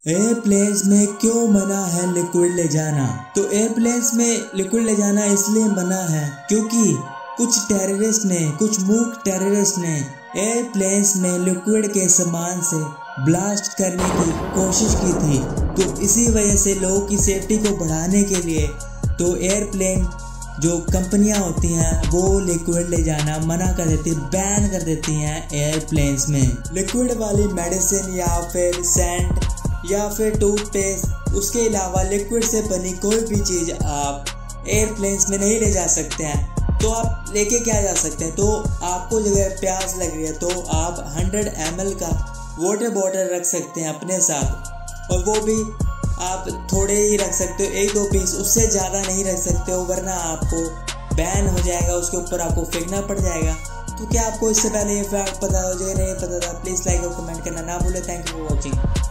Airplanes में क्यों मना है लिक्विड ले जाना? तो एयरप्लेन्स में लिक्विड ले जाना इसलिए मना है क्योंकि कुछ मूर्ख टेररिस्ट ने एयरप्लेन्स में लिक्विड के सामान से ब्लास्ट करने की कोशिश की थी। तो इसी वजह से लोगों की सेफ्टी को बढ़ाने के लिए तो एयरप्लेन जो कंपनियां होती हैं वो लिक्विड ले जाना मना कर देती, बैन कर देती हैं एयरप्लेन्स में। लिक्विड वाली मेडिसिन या फिर सेंट या फिर टूथपेस्ट, उसके अलावा लिक्विड से बनी कोई भी चीज़ आप एयरप्लेन्स में नहीं ले जा सकते हैं। तो आप लेके क्या जा सकते हैं? तो आपको अगर प्यास लग रही है तो आप 100 ml का वाटर बॉटल रख सकते हैं अपने साथ, और वो भी आप थोड़े ही रख सकते हो, 1-2 पीस, उससे ज़्यादा नहीं रख सकते हो वरना आपको बैन हो जाएगा, उसके ऊपर आपको फेंकना पड़ जाएगा। तो क्या आपको इससे पहले ये फैक्ट पता हो? जो नहीं पता था प्लीज़ लाइक और कमेंट करना ना भूलें। Thank you for watching.